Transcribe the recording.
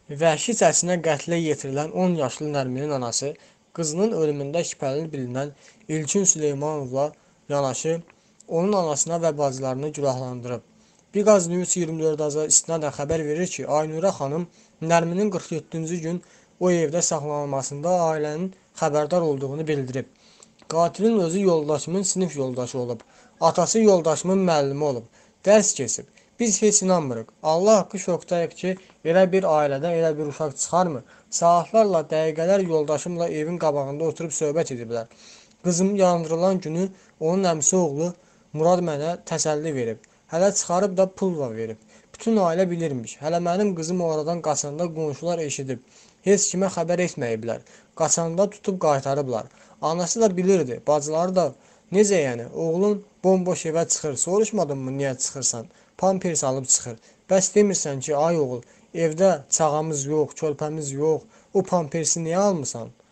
Vəhşicəsinə qətlə yetirilən 10 yaşlı Nərminin anası qızının ölümündə şübhəli bilinən İlkin Süleymanovla yanaşı onun anasına və bacılarını günahlandırıb. Biqaz News 24 istinadən xəbər verir ki, Aynurə xanım Nərminin 47-ci gün o evdə saxlanılmasında ailənin xəbərdar olduğunu bildirib. Qatilin özü yoldaşımın sinif yoldaşı olub. Atası yoldaşımın müəllimi olub. Dərs keçib. Biz heç inanmırıq. Allah haqqı şokdayıq ki, elə bir ailədən elə bir uşaq çıxarmı? Saatlarla, dəqiqələr yoldaşımla evin qabağında oturub söhbət ediblər. Qızım yandırılan günü onun əmisi oğlu Murad mənə təsəlli verib. Hələ çıxarıb da pul da verib. Bütün ailə bilirmiş. Hələ mənim qızım oradan qaçanda qonşular eşidib. Heç kimə xəbər etməyiblər. Qaçanda tutub qaytarıblar. Anası da bilirdi, bacıları da. Necə yəni? Oğlun bomboş evə çıxır. Soruşmadınmı niyə çıxırsan? Pampers alıb çıxır. Bəs demirsən ki, ay oğul, evdə çağımız yox, körpəmiz yox. O pampersi niyə almısan?